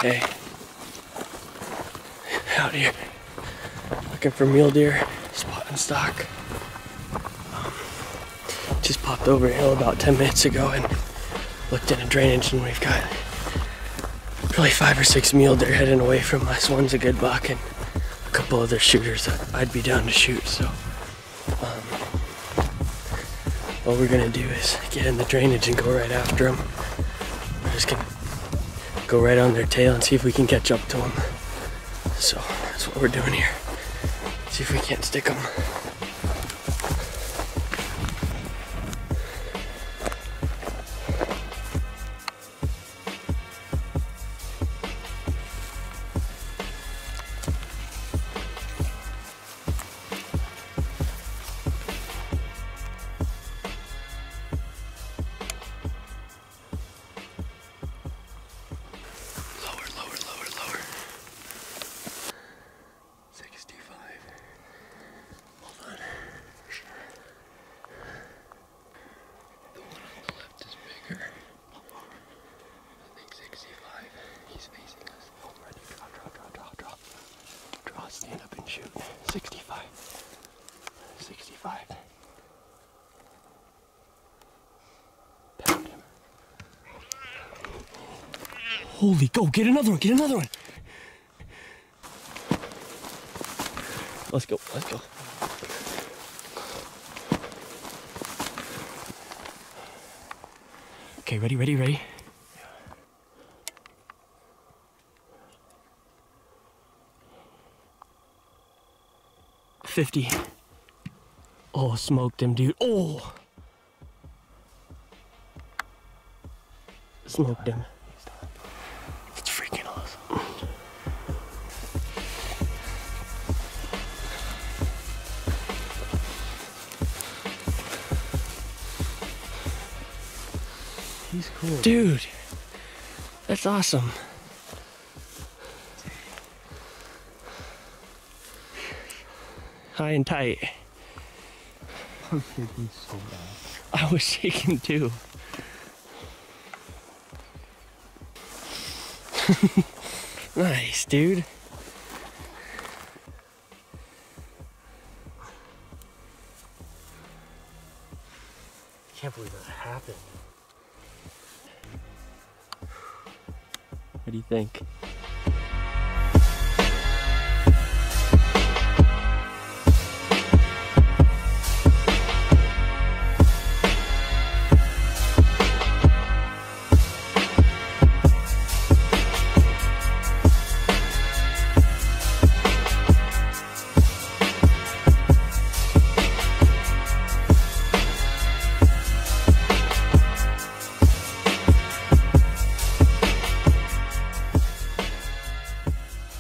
Okay. Out here, looking for mule deer, spot and stock. Just popped over a hill about 10 minutes ago and looked in a drainage, and we've got probably 5 or 6 mule deer heading away from us. One's a good buck and a couple other shooters that I'd be down to shoot. So what we're gonna do is get in the drainage and go right after them. We're just gonna go right on their tail and see if we can catch up to them. So that's what we're doing here. See if we can't stick them. Stand up and shoot. 65. 65. Pound him. Holy, go, get another one, get another one. Let's go, let's go. Okay, ready, ready, ready. 50. Oh, smoked him, dude. Oh! Smoked him. It's freaking awesome. He's cool. Dude, that's awesome. High and tight. I was shaking so bad. I was shaking too. Nice, dude. I can't believe that happened. What do you think?